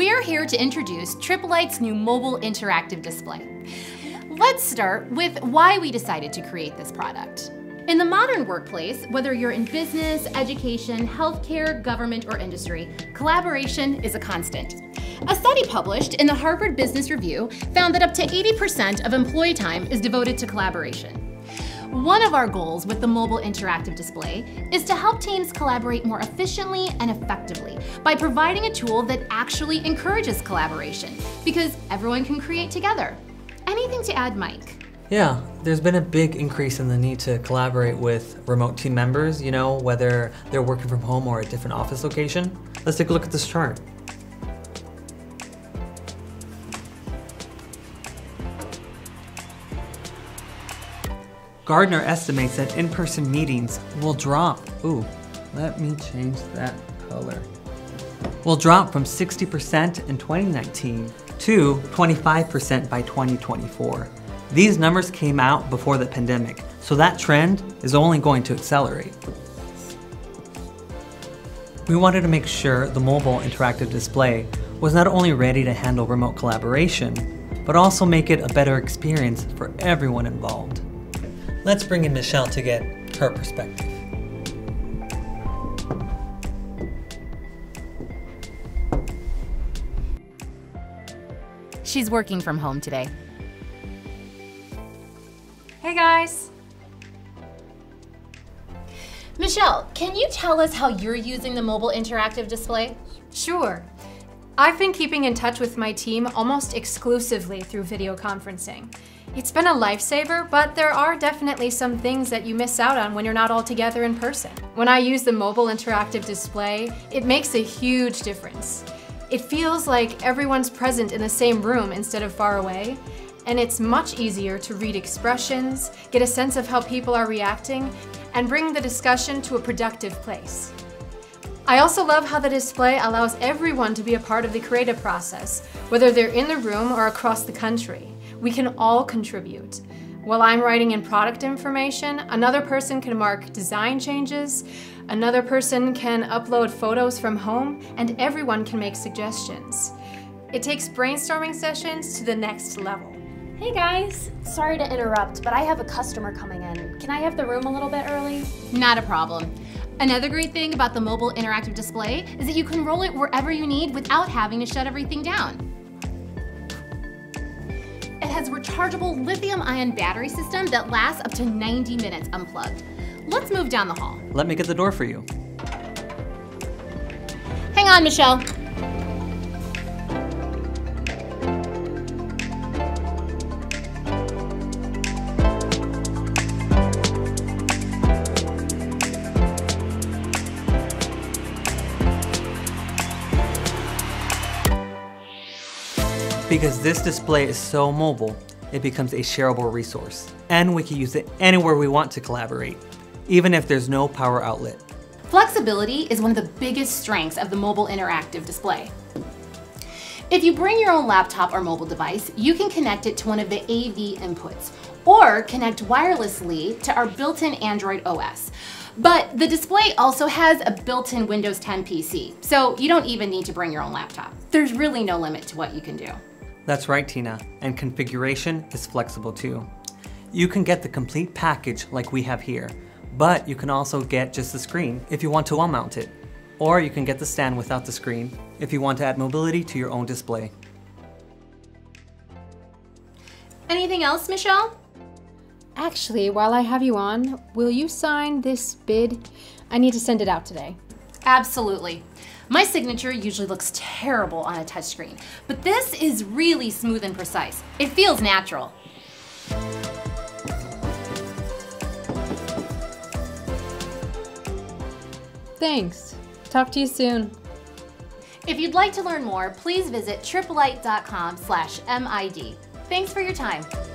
We are here to introduce Tripp Lite's new mobile interactive display. Let's start with why we decided to create this product. In the modern workplace, whether you're in business, education, healthcare, government, or industry, collaboration is a constant. A study published in the Harvard Business Review found that up to 80% of employee time is devoted to collaboration. One of our goals with the mobile interactive display is to help teams collaborate more efficiently and effectively by providing a tool that actually encourages collaboration, because everyone can create together. Anything to add, Mike? Yeah, there's been a big increase in the need to collaborate with remote team members, whether they're working from home or a different office location. Let's take a look at this chart. Gardner estimates that in-person meetings will drop. Let me change that color. Will drop from 60% in 2019 to 25% by 2024. These numbers came out before the pandemic, so that trend is only going to accelerate. We wanted to make sure the mobile interactive display was not only ready to handle remote collaboration, but also make it a better experience for everyone involved. Let's bring in Michelle to get her perspective. She's working from home today. Hey guys! Michelle, can you tell us how you're using the mobile interactive display? Sure. I've been keeping in touch with my team almost exclusively through video conferencing. It's been a lifesaver, but there are definitely some things that you miss out on when you're not all together in person. When I use the mobile interactive display, it makes a huge difference. It feels like everyone's present in the same room instead of far away, and it's much easier to read expressions, get a sense of how people are reacting, and bring the discussion to a productive place. I also love how the display allows everyone to be a part of the creative process, whether they're in the room or across the country. We can all contribute. While I'm writing in product information, another person can mark design changes, another person can upload photos from home, and everyone can make suggestions. It takes brainstorming sessions to the next level. Hey guys, sorry to interrupt, but I have a customer coming in. Can I have the room a little bit early? Not a problem. Another great thing about the mobile interactive display is that you can roll it wherever you need without having to shut everything down. It has rechargeable lithium-ion battery system that lasts up to 90 minutes unplugged. Let's move down the hall. Let me get the door for you. Hang on, Michelle. Because this display is so mobile, it becomes a shareable resource. And we can use it anywhere we want to collaborate, even if there's no power outlet. Flexibility is one of the biggest strengths of the mobile interactive display. If you bring your own laptop or mobile device, you can connect it to one of the AV inputs, or connect wirelessly to our built-in Android OS. But the display also has a built-in Windows 10 PC, so you don't even need to bring your own laptop. There's really no limit to what you can do. That's right, Tina, and configuration is flexible too. You can get the complete package like we have here, but you can also get just the screen if you want to wall mount it. Or you can get the stand without the screen if you want to add mobility to your own display. Anything else, Michelle? Actually, while I have you on, will you sign this bid? I need to send it out today. Absolutely. My signature usually looks terrible on a touchscreen, but this is really smooth and precise. It feels natural. Thanks. Talk to you soon. If you'd like to learn more, please visit tripplite.com/MID. Thanks for your time.